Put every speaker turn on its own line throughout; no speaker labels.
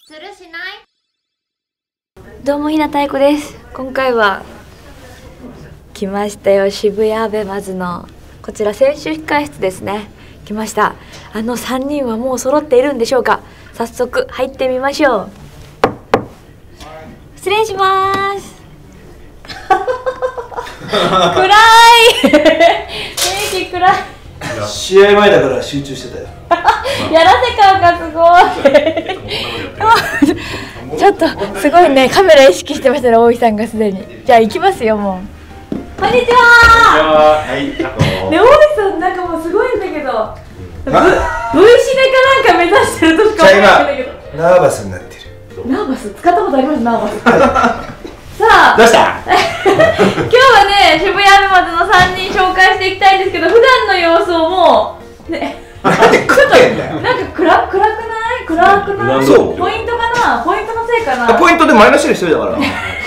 するしない。
どうも、ひなたいこです。今回は来ましたよ、渋谷アベマズのこちら選手控室ですね。来ました。あの3人はもう揃っているんでしょうか。早速入ってみましょう。失礼します。暗い雰囲気暗い。
試合前だから集中してたよ。
やらせ感がすごい。ちょっとすごいね、カメラ意識してましたね、大井さんがすでに。じゃあ行きますよ、もう。こんにちは。
はい、
ね、大井さんなんかもうすごいんだけど、V シネかなんか目指してるとしか思えないんだけど。
ナーバスになってる。
ナーバス使ったことあります、ナーバス。さあ、
どうした
今日はね、渋谷アベマズの3人紹介していきたいんですけど、普段の様子をもうね、
なんで食ってんだよ。
なんか暗くない？
そう
ポイントかな？ポイントのせいかな？
ポイントでマイナスにしてるだから。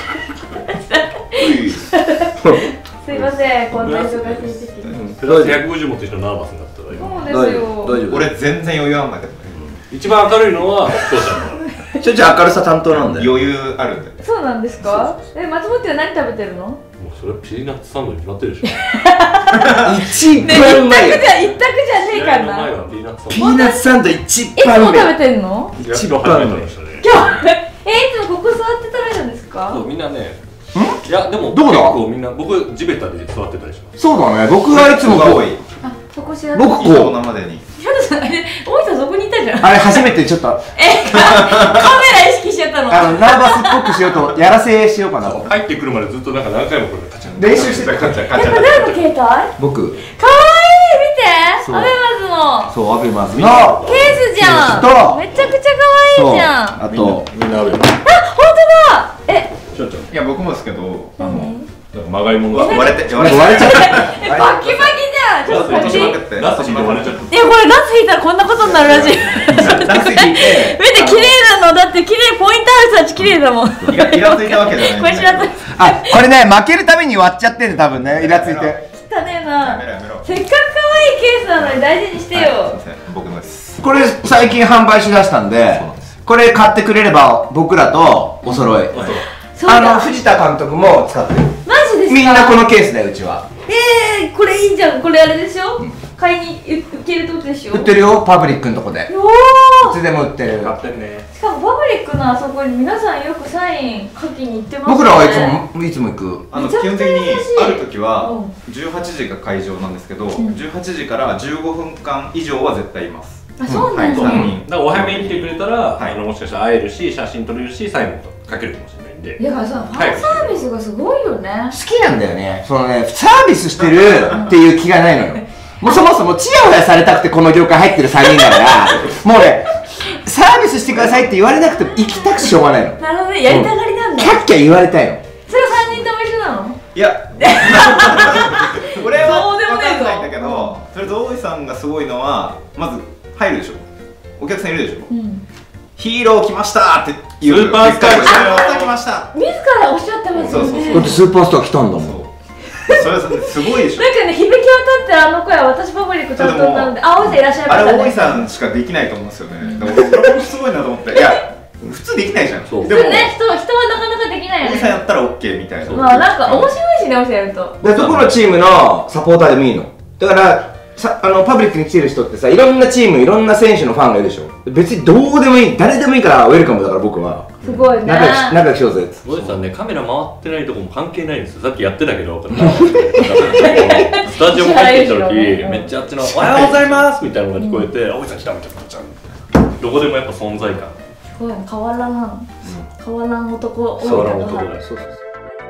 すいません、こんな忙しい時期に。
プラス150持ってきたナーバスになったら
そうですよ。
大丈夫。
俺全然余裕あんだけどね。
一番明るいのは父ちゃんだ。
ちょいちょい明るさ担当なんだよ。
余裕あるんだよ。
そうなんですか？松本は何食べてるの？
もうそれはピーナッツサンドに決まってるでしょ。
一
ね、
番うまいよ。
一択じゃねえか
前
な。
はピーナッツサン
ピーナッツサンド一
いつも
番うまい。
食べてんの？
ド。一番初めて食べましたね。
今日いつもここ座って食べるんですか？
そうみんなね。いやでも
どこだ
結構みんな僕地べたで座ってたりします。
そうだね。僕はいつも
が多い。
あ、そこ知らない。
僕
異常
こう。
なまでに。
ひろとさん、大井さんそこにいたじゃん。
あれ初めてちょっと
カメラ意識しちゃったの。
ナーバスっぽくしようとやらせしようかなと。
入ってくるまでずっとなんか何回もこれカチャン
練習してた
カチャカチャ
これ誰の携帯？かわいい、
僕。
見て。
そう
アベマズの
そうアベマズの
ケースじゃん。
と
めちゃくちゃ可愛いじゃん。
あと
みんなあるよ。
あ、本当だ。え、
ちょっと
いや僕もですけど、
なんかまがいもんが
割れて
割れちゃった。
バキバキじゃん。ちょっとこっち。
落としまくって。
ラスト引いて割れちゃった。
これラス引いたらこんなことになるらしい。
ラス引いて
見て、綺麗なの。だって綺麗、ポイントある人たち綺麗だもん。
イラついたわけじゃない。
これ知らない。
あ、これね、負けるために割っちゃってんの、多分ね、イラついて。
汚ねえな。
やめろやめろ。
せっかく可愛いケースなのに大事にしてよ。
すいません、僕のです。
これ最近販売しだしたんで、これ買ってくれれば僕らとお揃い。
そうだ。
藤田監督も使ってる。
マジですか？
みんなこのケースだよ、うちは。
これいいじゃん。これあれでしょ？買いに行けるってことでしょ？
売ってるよ、パブリックのとこで。
おー。
いつでも売ってる。
買ってんね。
しかもパブリックのあそこに皆さんよくサイン書きに行ってますね。
僕らはいつも行く。
めちゃくちゃ
基本的に
優しい
ある時は
うん
18時が会場なんですけど、18時から15分間以上は絶対います。
あ、そうなんだ。
はい、3人。
だからお早めに来てくれたら、
はい
もしかしたら会えるし写真撮れるしサインも書けるかもしれないんで。
いや、さ、ファンサービスがすごいよね。
好きなんだよね。そのね、サービスしてるっていう気がないのよ。もうそもそもチヤホヤされたくてこの業界入ってる3人だから、もうね、サービスしてくださいって言われなくても行きたくしょうがないの。
なるほどね、やりたがりなんだ。
キャッキャ言われたいの。
それ3人とも一緒なの？
いや、これは
そうでもねえぞ
分かんないんだけど、それと大井さんがすごいのは、まず入るでしょ。お客さんいるでしょ。ヒーロー来ましたっていう。
スーパースター来たよ
スーパースター来ました。
自らおっしゃってますよね。
だってスーパースター来たんだもん。
そう。それすごいでしょ。
なんかね、響き渡ってあの声は私パブリック担当なんで、あ、大井さんいらっしゃいましたね。
あれ大井さんしかできないと思うんですよね。だから僕これすごいなと思って。いや、普通できないじゃん。
そう
でも
普通ね、人はなかなかできないよ
大井さん
ね。
やったら OK みたいな。
まあなんか面白いしね、大井さんやると。
で、どこのチームのサポーターでもいいの。だからパブリックに来てる人ってさ、いろんなチーム、いろんな選手のファンがいるでしょ。別にどうでもいい、誰でもいいからウェルカムだから僕は。
すごいね。
仲良くしようぜっつって。
大井さんね、カメラ回ってないとこも関係ないんですよ。さっきやってたけど、スタジオも入ってきた時、めっちゃあっちの「おはようございます」みたいなのが聞こえて「大井さん来た」みたいな。どこでもやっぱ存在感。
すごいね、変わらん。変わらん男、大井
変わらん
さんが。
男だよ。
そうそうそう。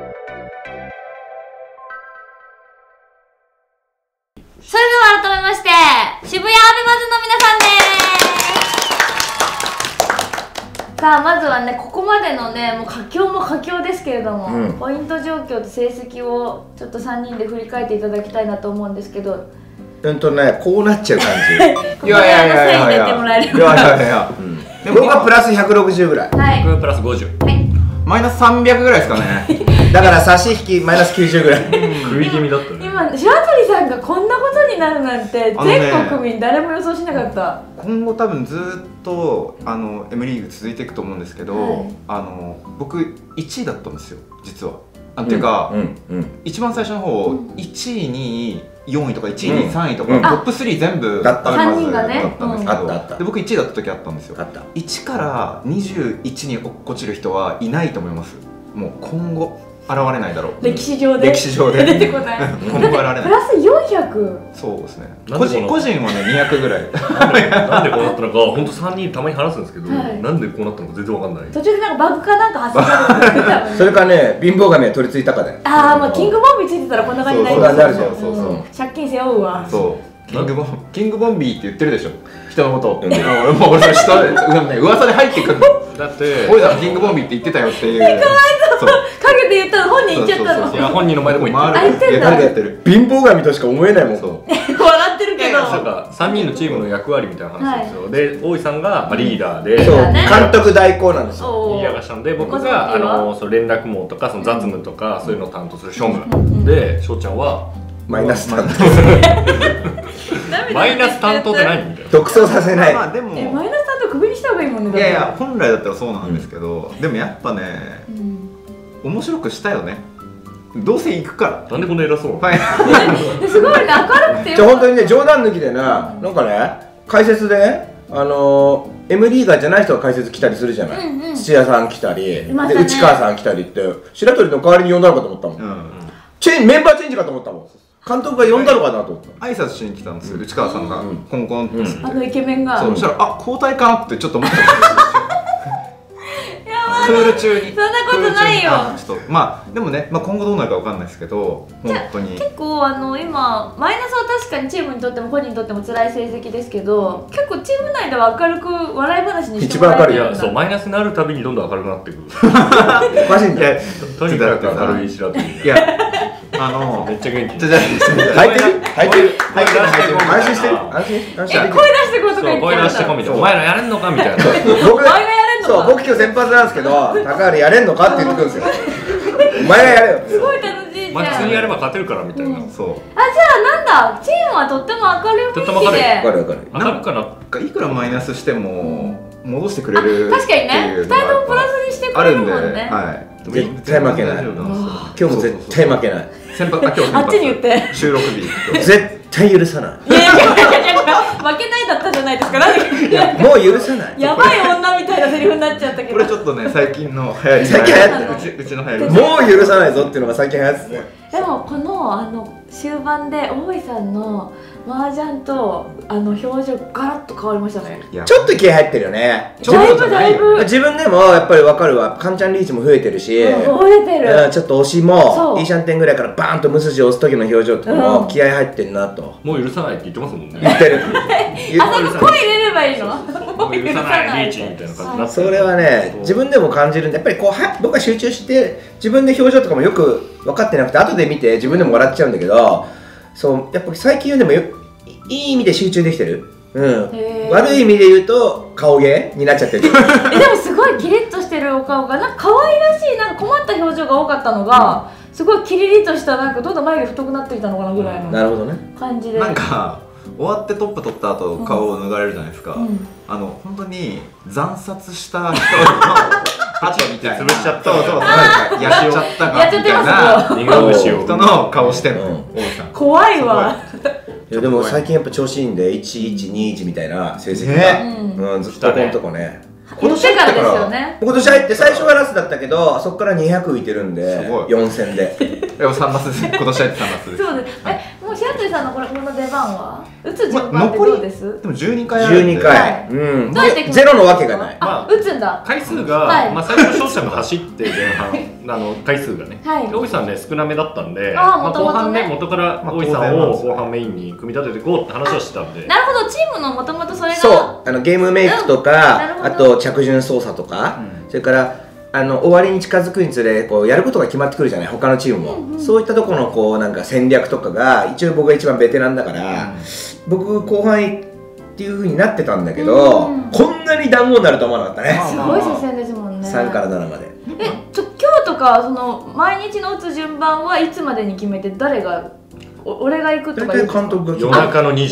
それでは改めまして、渋谷アベマズの皆さんです。さあ、まずはね、ここまでのね、もう佳境も佳境ですけれども、ポイント状況と成績をちょっと3人で振り返っていただきたいなと思うんですけど、
こうなっちゃう感じ。
ここでサイン入れてもらえれば。
で僕はプラス160ぐらい。
はい。
僕プラス50。
マイナス300ぐらいですかね。
だから差し引きマイナス90ぐらい。
食い気味だったね。
今、白鳥さんがこんなことになるなんて、
あのね
全国民誰も予想しなかった。
今後多分ずっとM リーグ続いていくと思うんですけど、僕1位だったんですよ実は。っていうか、一番最初の方、1位2位4位とか1位2位3位とか、トップ3全部
だった
んですけど、で僕1位だった時あったんですよ。1から21に落っこちる人はいないと思います。もう今後現れないだろう。
歴史上で出てこない。
今後現れない。
プラス400。
そうですね。個人はね200ぐらい。
なんでこうなったのか、本当3人たまに話すんですけど、なんでこうなったのか全然わかんない。
途中でなんかバグかなんか発生したの。
それからね、貧乏神は取り付いたかで。
ああ、もうキングボンビーついてたらこんな感じになりますよ。借金背負うわ。
そう。キングボンビーって言ってるでしょ。人のこと。もう俺それ噂で入ってくるの。だって俺らキングボンビーって言ってたよっていう。かわい
そう。陰で言ったの本人言っちゃったの。
いや本人の前でも言って
る。
誰がやってる。貧乏神としか思えないもん。
笑ってるけど。
なんか3人のチームの役割みたいな話ですよ。で大井さんがリーダーで、
監督代行なんですよ。
リーダーがしたんで、僕がその連絡網とかその雑務とかそういうのを担当する庶務で、翔ちゃんは
マイナス担当。
マイナス担当って何みたいな。
独走させない。
マイナス担当クビにした方がいいもんね。
いやいや本来だったらそうなんですけど、でもやっぱね面白くしたよね。どうせ行くから。
なんでこんな偉そう。
すごいね、明るくて。
じゃあ本当にね、冗談抜きでな、なんかね解説でM リーガーじゃない人が解説来たりするじゃない。土屋さん来たりで内川さん来たりって白鳥の代わりに呼んだのかと思ったもん。メンバーチェンジかと思ったもん。監督が呼んだのかなと思った。
挨拶しに来たんですよ、内川さんがコンコンって。
イケメンが。
そしたら交代かなってちょっと思ったんですよ。クール中に。
そんなことないよ。
ちょっとまあでもね、今後どうなるかわかんないですけど、本当に
結構今マイナスは確かにチームにとっても個人にとっても辛い成績ですけど、結構チーム内では明るく笑い話にしてもらえる。
いや、そうマイナスになるたびにどんどん明るくなっていく。
マジで。
とにかく明るい白鳥。いやめっちゃ元気。
入ってる安心してる。安心。
声出してこうとか言って。
声出してこみたいな。お前らやれんのかみたいな。
僕今日先発なんですけど、高原やれんのかって言ってくるんですよ。お前がやれよ。
すごい楽しい。
まあ普通にやれば勝てるからみたいな。
そう。
じゃあなんだ、チームはとっても明るい雰囲気で。
明るい。
いくらマイナスしても戻してくれる。
確かにね。2人ともプラスにしてくれるもんね。
絶対負けない。今日も絶対負けない。
あっちに言って。
収録日。
絶対許さない。
いや負けないだったじゃないですか。
もう許さない。
やばい女みたいなセリフになっちゃったけど。
これちょっっとね最近の流行り、
最近流行ってる、
うちの流行り、
もう許さないぞっていうのが最近流行ってて。
でもこの終盤で大井さんの麻雀と表情ガラッと変わりましたね。
ちょっと気合入ってるよね。
だいぶ
自分でもやっぱり分かるわ。カンちゃんリーチも増えてるし、
増えてる。
ちょっと押しもいいシャンテンぐらいからバーンと無筋押す時の表情とかも気合入ってるなと。
もう許さないって言ってますもんね。
言ってる。
あそこ声入れればいいの？
もう許さないリーチみたいな感じになって。
それはね自分でも感じるんで、やっぱりこう僕が集中して自分で表情とかもよく分かってなくて後で見て自分でも笑っちゃうんだけど、そうやっぱり最近でもいい意味で集中できてる。悪い意味で言うと顔芸になっちゃってる。でも
すごいキリッとしてるお顔がなんか可愛らしい、なんか困った表情が多かったのが、すごいキリリとしたなんかどんどん眉毛太くなってきたのかなぐらいの。
なるほどね。
感じで。
なんか終わってトップ取った後顔を脱がれるじゃないですか。本当に惨殺した人の後みたいな。
潰しちゃった。
そうそう。やっちゃったかみたいな人の顔してんの。
怖いわ。
いやでも最近やっぱ調子いいんで1121みたいな成績がずっとこのとこね。
今年入ってから
今年入って最初はラスだったけどそこから200浮いてるんで4戦で。
でも3マスです。今年入って3マスです。
そうです。もう白鳥さんのこの出番は打つ順番ってどうです？
でも12回あるんで。
12回。ゼロのわけがない。
打つんだ。
回数がまあ最初翔ちゃんが走って前半回数がね。大井さんね少なめだったんで、後半ね元から大井さんを後半メインに組み立てていこうって話をしてたんで。
なるほど、チームのもともとそれが。
そう、ゲームメイクとかあと着順操作とか、それから終わりに近づくにつれこうやることが決まってくるじゃない、他のチームも。そういったところのこうなんか戦略とかが一応僕が一番ベテランだから、僕後半っていう風になってたんだけど、こんなに団子になると思わなかったね。
すごい接戦ですもんね。
3から7まで。
今日とかその毎日の打つ順番はいつまでに決めて、誰が俺が行くとか
監督が
夜中の2時。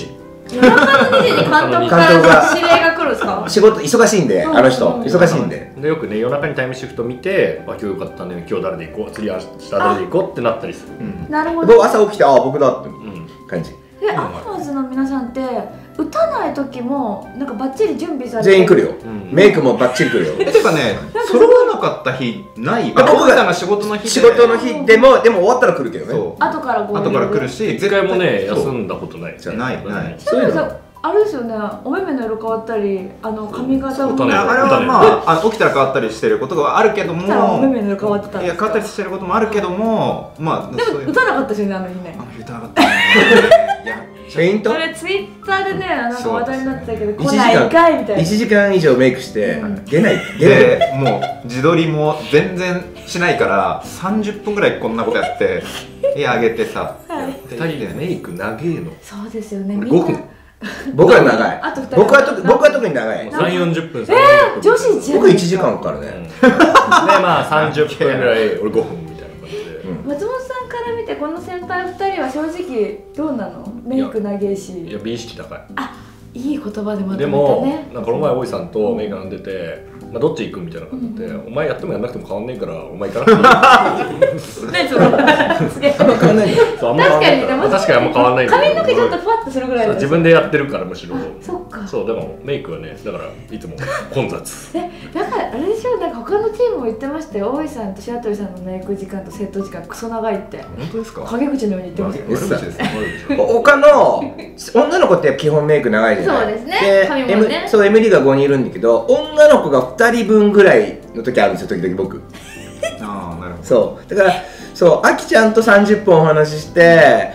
夜中の2時に監督から指令が来るんですか？
仕事忙しいんで、あの人忙しいんで。
でよくね夜中にタイムシフト見て、今日よかったね、今日誰で行こう、次明日誰で行こうってなったりする。
なるほど。
僕朝起きて僕だって感じ。
アベマズの皆さんって打たない時もなんかバッチリ準備されて
全員来るよ。メイクもバッチリ来るよ。
ていうかね、揃わなかった日ない。僕らが仕事の日で。
仕事の日でも終わったら来るけどね。
後から
来るし、
一回もね休んだことない。
ない。
そういうのあれですよね。お目目の色変わったり、髪型も。
あれはまあ起きたら変わったりしてることがあるけども。
お目目の色変わってた。
いや変わったりしてることもあるけども、まあ。
でも打たなかったですよね、あの日ね。
打たなかったね。
ペイント？
それツイッターでね、なんか話題になってたけど、来ないかいみたいな。
1時間以上メイクして出ない。
で、もう自撮りも全然しないから30分ぐらいこんなことやってあげてさ。
2人でメイク長えの。
そうですよね。
5分。僕は長い。僕は特に長い。
3、40分。
女子じゃん。
僕1時間からね。
でまあ30分ぐらい、俺5分みたいな感じで。
松本さんから見てこの先輩2人は正直どうなの？メイク長えし。
いや美意識高い。
いい言葉でまとめたね。
でもなんかこの前大井さんとメイクなんでて、どっち行くみたいな感じで、お前やってもやんなくても変わんねえからお前行かなくていい。
何それ？すげえ。確
かんないよ。
かに
あんま変わんない。
髪の毛ちょっとふわっとするぐらい。
自分でやってるからむしろ。
そっか。
そうでもメイクはね、だからいつも混雑。
だからあれでしょ、なんか他のチームも言ってましたよ。大井さんと白鳥さんのメイク時間とセット時間クソ長いって。
本当ですか？
陰口のように言ってますよ。
他の女の子って基本メイク長いじゃない。
そうですね。髪もね。
そう MD が5人いるんだけど、女の子が2人分ぐらいの時あるんですよ、時々僕。
ああ、なるほど。
そうだからそう、あきちゃんと30分お話しして、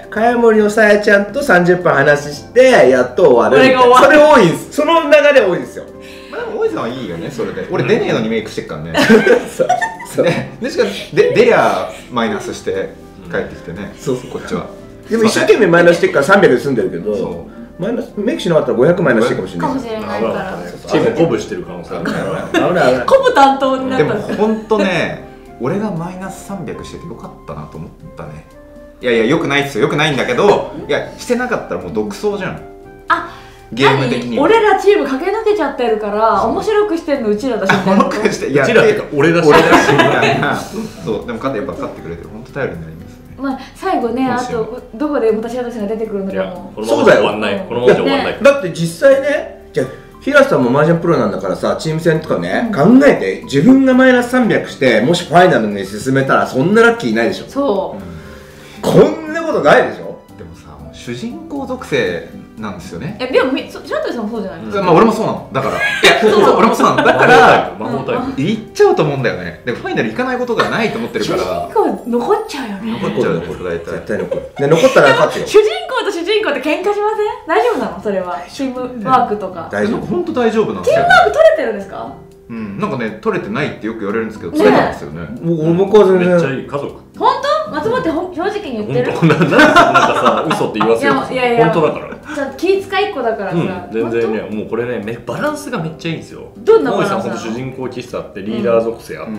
茅森のさやちゃんと30分話してやっと終わるみたいな。それ多いです。その流れ多いですよ。
まあでも大井さんはいいよね、それで。俺出ねえのにメイクしてっからね。
そう
でしか出りゃマイナスして帰ってきてね。そうこっちは。
でも一生懸命マイナスしてっから300で済んでるけど、マイナスメイクしなかったら500マイナスしてるかもしれない。
かもしれないから。
チーム鼓舞してる可能性あるから。
鼓舞担当になった。
でも本当ね、俺がマイナス300しててよかったなと思ったね。いやいや、よくないっすよ、よくないんだけど、いやしてなかったらもう独走じゃん。ゲーム的に
俺らチーム駆け抜けちゃってるから面白くしてんのうちらだしみたいな。
うちら
ってか俺だし。
そう、でもやっぱ勝ってくれてる、本当頼りになりますね。
まあ最後ね、あとどこでまた白鳥さんが出てくるのかも。
そうだよ。
このままじゃ終わんない。
だって実際ね、じゃあ平瀬さんも麻雀プロなんだからさ、チーム戦とかね、考えて自分がマイナス300してもしファイナルに進めたらそんなラッキーいないでしょ。
そう、
こんなことないでしょ。
でもさ、主人公属性なんですよね。
でも白鳥さんもそうじゃないですか。
まあ俺もそうなの。だから、いや、そう俺もそうなの。だから
魔法タイプ
行っちゃうと思うんだよね。でもファイナル行かないことがないと思ってるから。
主人公残っちゃうよね。
残っちゃうこと大体。
絶対残る。で残ったら勝ってよ。
主人公と主人公って喧嘩しません？大丈夫なのそれは？チームワークとか。
大丈夫。
本当大丈夫なんですよ。
チームワーク取れてるんですか？
うん、なんかね、取れてないってよく言われるんですけど、取れたんですよね。
僕は全然。
めっちゃいい家族。
本当？松本って正直に言ってる？
本当なんかさ、嘘って言わせようとする。本当だから。
じゃあ気遣いっ子だからさ。
全然ね、もうこれね、バランスがめっちゃいいんですよ。
どんなバランスなの？
大井さん本当主人公喫茶ってリーダー属性あって、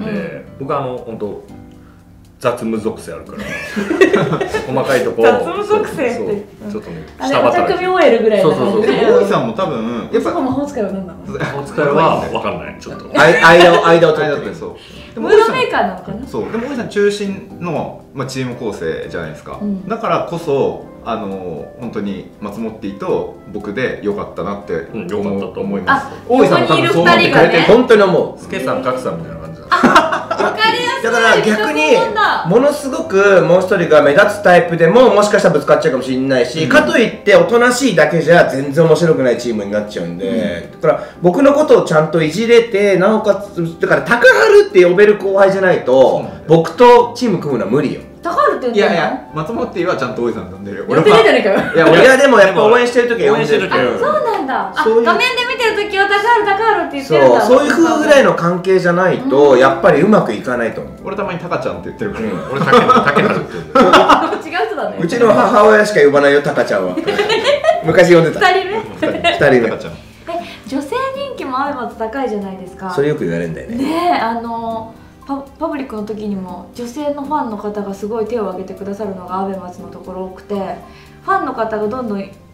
僕は本当雑務属性あるから細かいとこ
雑務属性って
ちょっとね
下働きお茶組 OL ぐらいの感じで。
大井さんも多分
やっぱ魔法使いは何なの？
魔法使いは分かんない、ちょっと
間を取ってる。
そうムードメーカーなのかな。
そうでも大井さん中心のチーム構成じゃないですか。だからこそ本当に松本Tと僕で良かったなって思います。
大井さんも多分そう思ってくれて
本当に思う。
スケさん格さんみたいな感じだ。
わかりやすい。
だから逆にものすごくもう一人が目立つタイプでももしかしたらぶつかっちゃうかもしれないし、かといっておとなしいだけじゃ全然面白くないチームになっちゃうんで、だから僕のことをちゃんといじれて、なおかつだから高春って呼べる後輩じゃないと僕とチーム組むのは無理よ。
高春って言うんだよ。
いやいや、松本Tはちゃんと大井さん呼んでるよ。
俺は。
いやでもやっぱ応援してる時は呼んでる。
そうなんだ。画面で見てる時は高春って言ってるんだ。
そういう風ぐらいの関係じゃないとやっぱりうまくいかないと思う。
俺たまにタカちゃんって言ってるから。
俺竹春って言ってる。
違う人だね。
うちの母親しか呼ばないよ、タカちゃんは。昔呼んでた。
2人目。
2人目。
女性人気もアベマと高いじゃないですか。
それよく言われるんだよね。
ねえ、パブリックの時にも女性のファンの方がすごい手を挙げてくださるのがアベマツのところ多くて、ファンの方がどんどん結構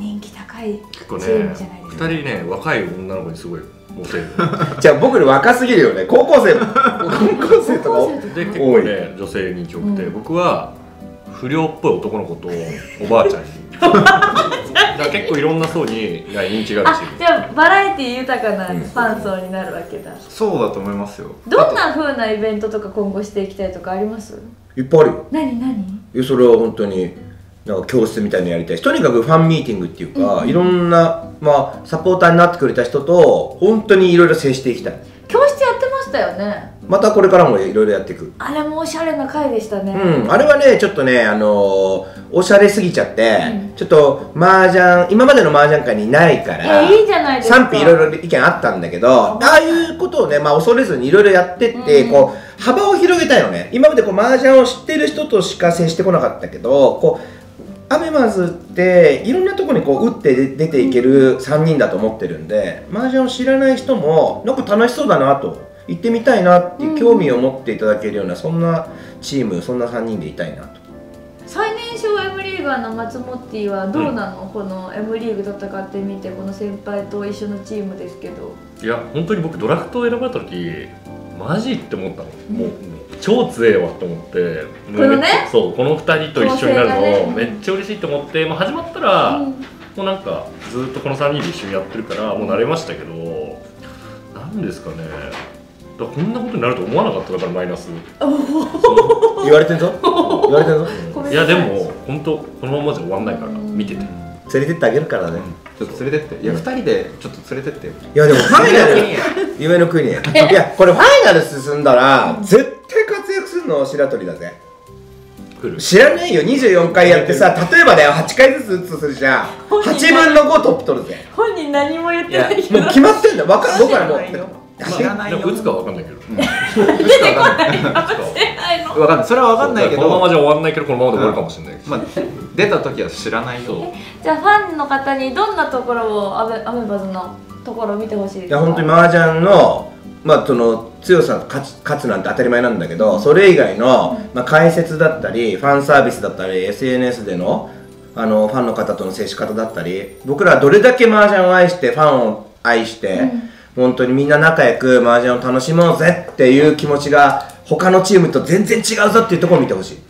人気高いチ
結構ね
ームじゃないですか。
2人ね若い女の子にすごいモテる
じゃあ僕より若すぎるよね。高校生とか
で結構ね女性人気多くて、僕は不良っぽい男の子とおばあちゃんにだから結構いろんな層に人気があるし。
じゃあバラエティ豊かなファン層になるわけだ。
そうだと思いますよ。
どんな風なイベントとか今後していきたいとかあります？
いっぱいあるよ。
何？
いやそれは本当になんか教室みたいにやりたいし、とにかくファンミーティングっていうか、いろんな、まあ、サポーターになってくれた人と本当にいろいろ接していきたい。
教室やってましたよね。
またこれからもいろいろやっていく。
あれもおしゃれな回でしたね。
あれはねちょっとねおしゃれすぎちゃって、ちょっと麻雀今までの麻雀界にないから
いいじゃないですか。
賛否いろいろ意見あったんだけど、ああいうことをね、まあ、恐れずにいろいろやってって、こう幅を広げたいのね。今までこう麻雀を知ってる人としか接してこなかったけど、こうアメマズっていろんなところにこう打って出ていける3人だと思ってるんで、麻雀を知らない人もなんか楽しそうだなと、行ってみたいなっていう興味を持っていただけるような、そんなチーム、そんな3人でいたいなと。
最年少 M リーガーの松モッティはどうなの？この M リーグ戦ってみて、この先輩と一緒のチームですけど。
いや本当に僕ドラフトを選ばれた時マジって思ったの、もう超強えわと思って、
このね、
そうこの2人と一緒になるの、
ね、
めっちゃ嬉しいと思って、まあ、始まったら、もうなんかずっとこの3人で一緒にやってるからもう慣れましたけど、なんですかね、こんなことになると思わなかった。だからマイナス
言われてんぞ言われてんぞ。
いやでも本当このままじゃ終わんないから見てて、
連れてってあげるからね。
ちょっと連れてって。いや2人でちょっと連れてってよ。
いやでもファイナル夢の国へ。いやこれファイナル進んだら絶対活躍するの白鳥だぜ。知らないよ。24回やってさ、例えばだよ8回ずつ打つとするじゃん。8分の5トップ取るぜ。
本人何も言ってないけど、
もう決まってんだよ。僕らも
知らないよ。
打つかは分かんないけど、
出てこないかもしれないの。
分かんない。それは分かんないけど、
このままじゃ終わんないけどこのままで終わるかもしれないけど、
まあ出た時は知らないよ。
じゃあファンの方にどんなところをアメバズのところを見てほしいですか？
いや本当に麻雀のまあその強さ勝つなんて当たり前なんだけど、それ以外のまあ解説だったりファンサービスだったり SNS でのファンの方との接し方だったり、僕らはどれだけ麻雀を愛してファンを愛して、本当にみんな仲良く麻雀を楽しもうぜっていう気持ちが他のチームと全然違うぞっていうところを見てほしい。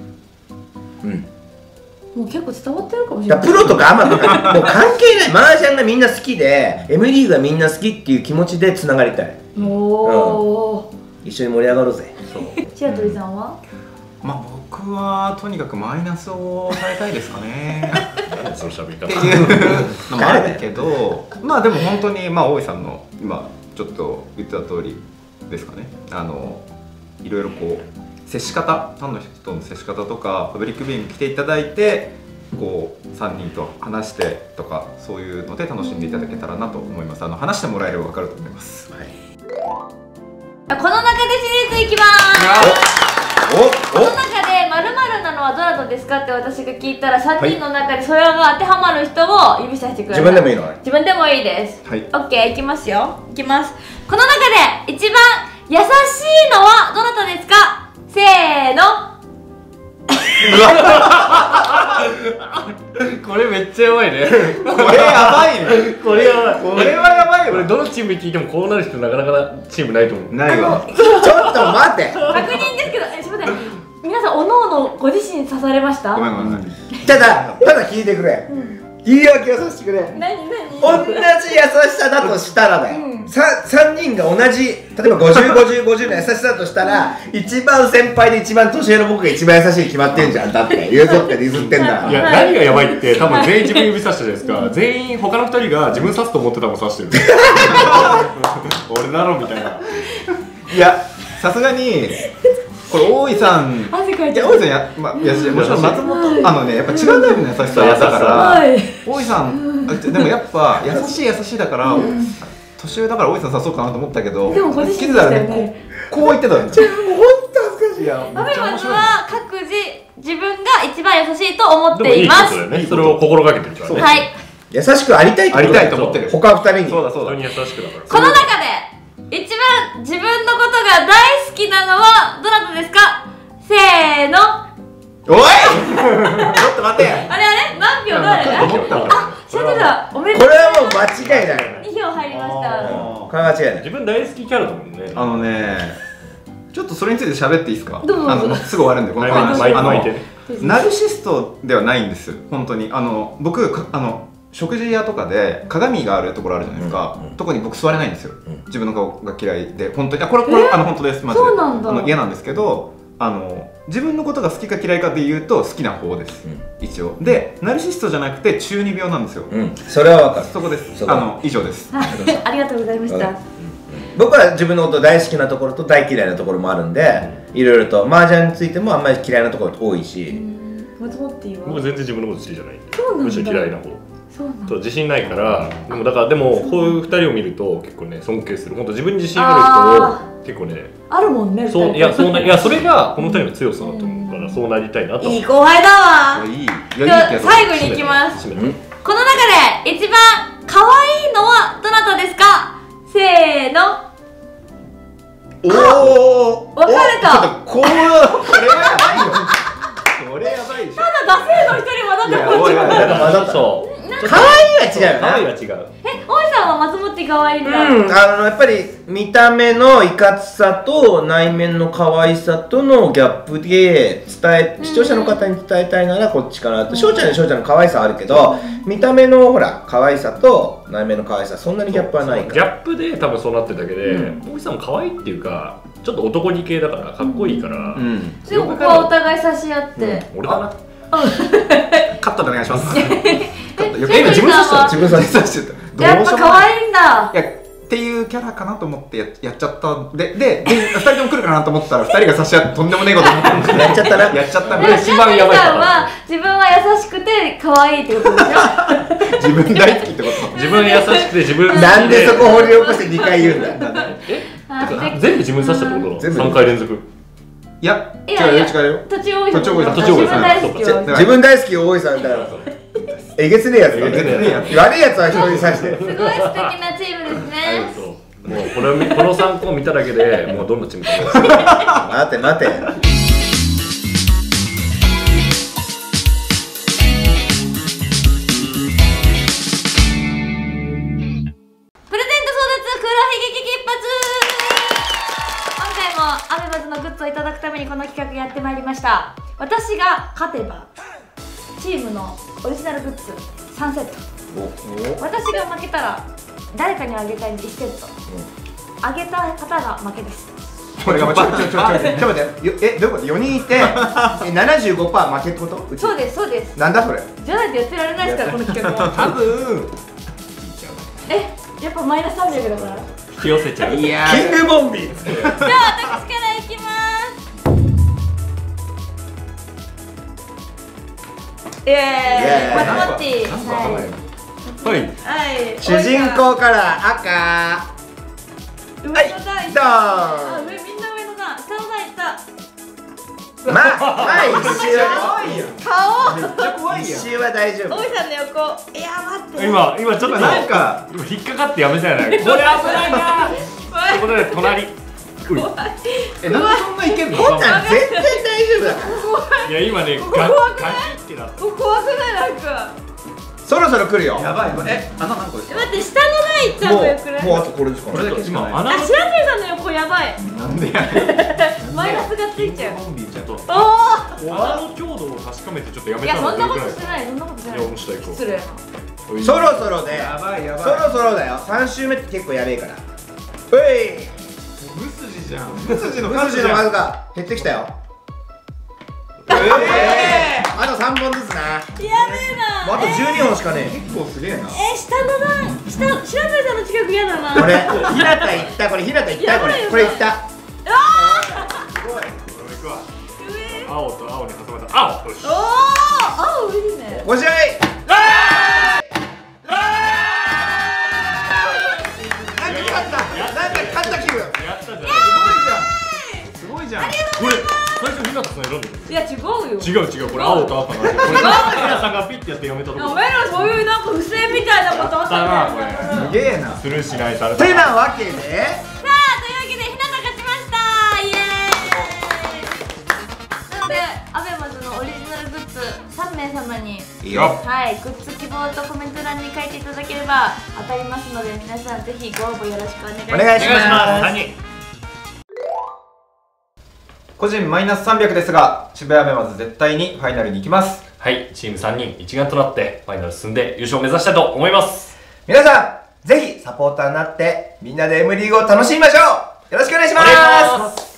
もう結構伝わってるかもしれない。
プロとかアマとかもう関係ない。麻雀がみんな好きで M リーグがみんな好きっていう気持ちでつながりたい。一緒に盛り上がろうぜ。
白鳥さんは？
まあ僕はとにかくマイナスを抑えたいですかね。
その喋り方
っていうのもあるけど、まあでも本当にまあ大井さんの今ちょっと言ってた通りですかね。いろいろこう接し方、ファンの人との接し方とか、パブリックビューイング来ていただいて、こう3人と話してとか、そういうので楽しんでいただけたらなと思います。話してもらえれば分かると思います。はい、
この中でシリーズいきます。この中で〇〇なのはどなたですかって私が聞いたら、3人の中でそれが当てはまる人を指さしてください。
自分でもいいの？
自分でもいいです。
はい、
OK、いきますよ。いきます。この中で一番優しいのはどなたですか？せーの。
これめっちゃやばいね。
これやばいね。
これやばい。
これはやばいわ。
これどのチームに聞いてもこうなる人なかなかチームないと思う。
ないわ。
ちょっと待って。
確認ですけど、すみません。皆さんおのおのご自身刺されました？
ごめんごめん。
ただ聞いてくれ。言い訳をさせてくれ。同じ優しさだとしたらだよ。3人が同じ、例えば50、50、50の優しさだとしたら、一番先輩で一番年上の僕が一番優しいに決まってんじゃん。だって譲って譲ってんだ。
いや、何がやばいって多分全員自分指さしたじゃないですか。全員他の2人が自分刺すと思ってたもん刺してる。俺だろみたいな。
いや、さすがにこれ大井さん、大井さんもちろん松本やっぱ違うタイプの優しさだから大井さんでもやっぱ優しいだから年上だから大井さん誘そうかなと思ったけど、
でもご自身でしたよね。
こう言ってたの。本当恥ずかしい。
アメマズは各自自分が一番優しいと思っています。
それを心がけてるからね。
はい。
優しくありたいと思ってる。他2人に。
そうだそうだ。
優しくだから。
この中で一番自分のことが大好きなのはどなたですか？せーの。
おいちょっと待って。
あれ何票誰？あ、知ってた。
これは間違いない。
自分大好きキャラだもんね。
あのね、ちょっとそれについて喋っていいですか？
どうぞ
すぐ終わるんで、この話。ナルシストではないんです、本当に。僕、食事屋とかで鏡があるところあるじゃないですか。特に僕座れないんですよ。自分の顔が嫌いで、本当に。これ本当です、マジで。
そうなんだ。
嫌なんですけど、自分のことが好きか嫌いかで言うと好きな方です、一応。で、ナルシストじゃなくて中二病なんですよ。
それは分かる。
そこです。以上です。
ありがとうございました。
僕は自分のこと大好きなところと大嫌いなところもあるんで、いろいろと麻雀についてもあんまり嫌いなところ多いし。
松本っていう
僕全然自分のこと好きじゃない。
そうなんだ。
むしろ嫌いな方。
そうなん
と自信ないから。でもこういう二人を見ると結構ね尊敬する。本当自分に自信ある人を結構ね。
あるもんね。
いやそれがこの二人の強さだと思うから、そうなりたいなと。
いい後輩だわ。
いい。
最後に行きます。この中で一番可愛いのはどなたですか？せーの。
おお。
分かれた。
これやばいよ。これやばいでしょ。
ただ惰性の一人はだってこっちも。
そう。
可愛いは違うよな。
可愛いは違う。
大井さんは松本可愛いんだ。
やっぱり見た目のいかつさと内面の可愛さとのギャップで視聴者の方に伝えたいならこっちかなと。翔ちゃんの可愛さはあるけど、見た目のほら可愛さと内面の可愛さそんなにギャップはないから。
ギャップで多分そうなってるだけで、大井さんも可愛いっていうかちょっと男気系だからかっこいいから。
でもここはお互い差し合って。
俺だな。
カットでお願いします。
自分
させ
てやっぱ可愛いんだ。
いやっていうキャラかなと思ってやっちゃったで2人とも来るかなと思ったら2人が差し合ってとんでもねえこと思ったんですよ。やっちゃったな。
一番やばいから。
自分は優しくて可愛いってことでしょ。
自分大好きってこと。
自分優しくて自分
なんでそこ掘り起こして2回言うんだ。
全部自分刺したってことだ。3回連続。
いや違うよ。
途中多いさん。
自分大好き
よ。自分大好き大井さんだから。えげつねえやつ。悪いやつは人に刺して。
すごい素敵なチームですね。
もうこの3個を見ただけでもうどんなチームか。
待て待て。
プレゼント争奪黒ひげ危機一発。今回もアベマズのグッズをいただくためにこの企画やってまいりました。私が勝てばチームのオリジナルグッズ3セット、私が負けたら誰かにあげたい1セット、あげた方が負けです。
これがちょっと待って、どういうこと？ 4 人いて 75% 負けってこと？
そうですそうです。
なんだそれ？
じゃないとやってられないですからこの企画は。
多分
やっぱマイナス300だから。
引き寄せちゃう。
いやキングボンビー。
じゃあ私からいきます。松本ティ
はい。
主人公から赤。
上の段いった。みんな上の段。下の段いった。
一周
顔
一周は大丈夫。
大井さんの横。いや待って。
今ちょっとなんか引っかかってやめたよね。これ危ないな。ということで隣。
なんでそんないけんの？
こんなん全然大丈夫だから。
いや今ねガキってなった。
怖くないなんか。
そろそろ来るよ。
やばい。穴何個ですか？
待って下の段いったのよくらい。
もうあとこれですか。
これだけしかない。
白鳥さんの横やばい。
なんでや。
マイナスがついちゃう。
穴の強度を確かめてちょっとやめた
いやそんなこと
い
してないそんなことしてない。
いや面白い。
失礼な。
そろそろで。
やばい。
そろそろだよ。3周目って結構やべえから。
無筋じゃん。
無筋の数が減ってきたよ。あと3本ずつな。
やべえな。
あと12本しかねえ。
結構すげえな。
下の段白鳥さんの近く嫌だな。
これ日向行った。これ日向行った。これ行った。
すごい。青と青に挟まれた。青。よし。
青いいね。
5試合。勝った気分。
やったじゃん。
すごいじゃん。
これ最初日向さん選んでる。
いや違うよ。
違うこれ青と赤なんで。これ皆さんがピッてやってやめたところ。
お前らそういうなんか不正みたいなことあったんだよ。
すげえな。
スルーしないされた。
てなわけで。
さあというわけでひなた勝ちました。イエーイ。なのでアベマズのオリジナルグッズ3名様に
いいよ。
はいグッズ希望望とコメント欄に書いていただければ当たりますので、皆さんぜひご応募よろしくお願いします。
お願いします。
3人
個人マイナス300ですが、渋谷ベマズ絶対にファイナルに行きます。
はい、チーム3人一丸となってファイナル進んで優勝を目指したいと思います。
皆さんぜひサポーターになってみんなで M リーグを楽しみましょう。よろしくお願いします。